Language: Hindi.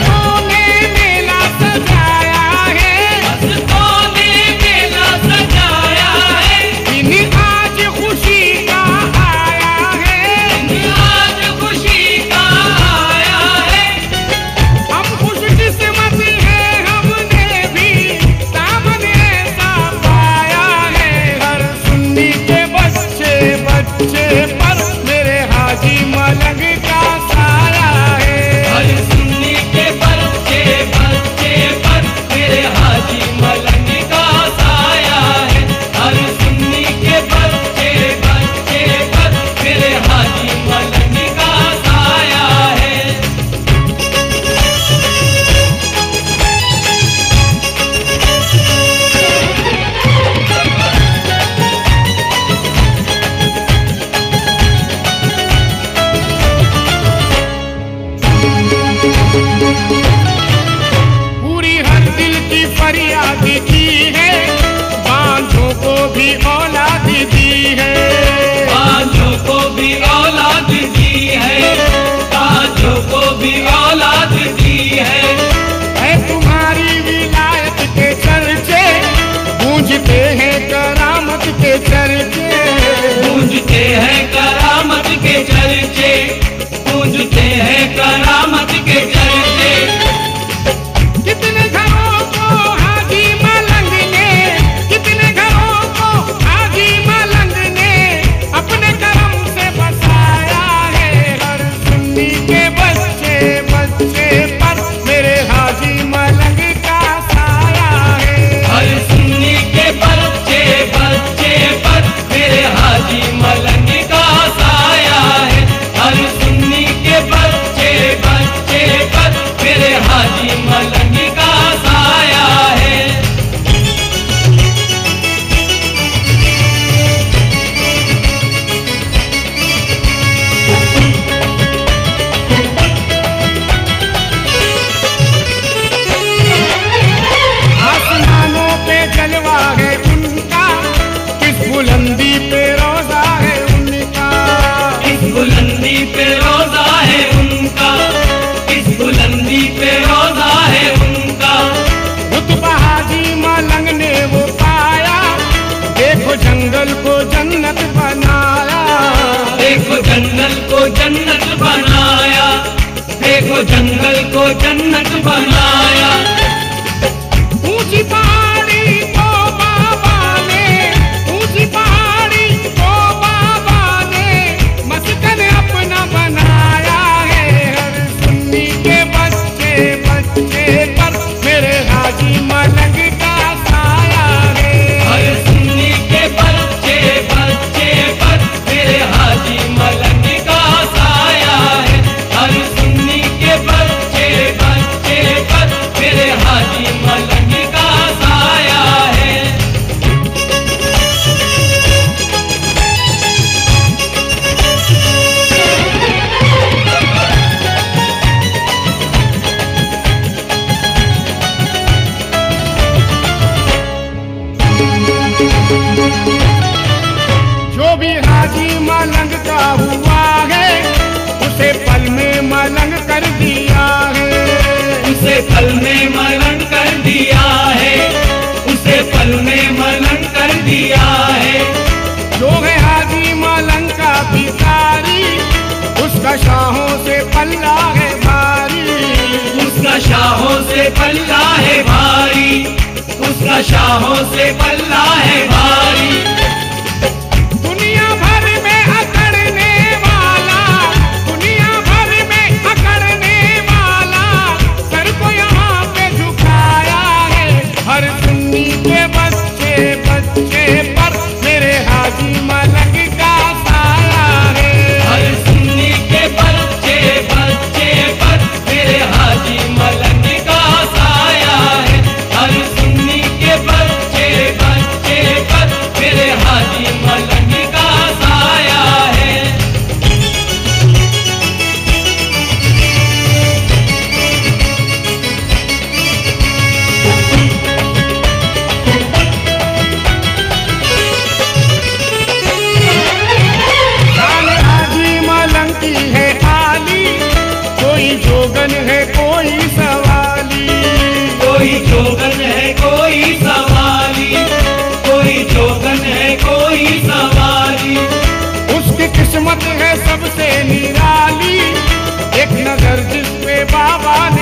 जंगल को जन्नत बनाया। ऊंची पहाड़ी को बाबा ने, ऊंची पहाड़ी को बाबा ने मस्कन अपना बनाया है। हर सुन्नी के बच्चे बच्चे पर मेरे हाजी मलंग का साया है। हर सुन्नी के बच्चे बच्चे पर मेरे हाजी मलंग का साया है। हर सुन्नी के बच्चे बच्चे पर मेरे हाजी मलंग का साया है। जो भी हाजी मलंग का हुआ है उसे पल में मलंग कर दिया है। उसे पल में मलंग कर दिया है। उसे पल में मलंग कर दिया है। जो है हाजी मलंग का भिखारी उसका शाहों से पल्ला है भारी। उसका शाहों से पल्ला है भारी। उसका शाहों से पल्ला है भारी। दुनिया भर में अकड़ने वाला, दुनिया भर में अकड़ने वाला सर को यहाँ पे झुकाया है। हर सुन्नी के बच्चे बच्चे पर मेरे हाजी मलंग का साया है। हर सुन्नी के बच्चे बच्चे पर मेरे हाजी मलंग का साया है। हर सुन्नी के बच्चे बच्चे पर मेरे अजमत है सबसे निराली, एक नजर जिस पे बाबा ने